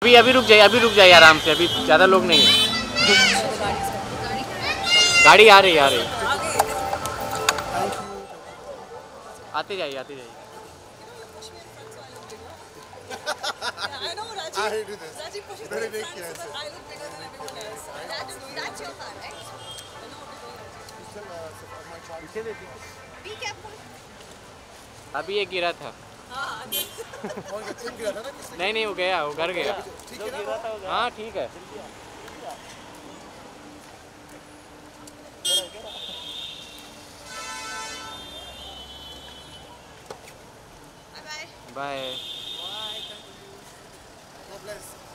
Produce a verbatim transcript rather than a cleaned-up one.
अभी अभी रुक जाइए, अभी रुक जाइए आराम से, अभी ज़्यादा लोग नहीं है। गाड़ी आ रही आ रही आते जाइए आते जाइए। I know, Rajiv. I do this. Rajiv pushes me in front so that I look bigger than everyone else. That is, that's your car, right? I know what you're doing. Be careful. अभी ये गिरा था। हाँ, गिरा था ना? नहीं नहीं वो गया, वो घर गया। हाँ ठीक है। Bye bye. Bye. Bye. God bless.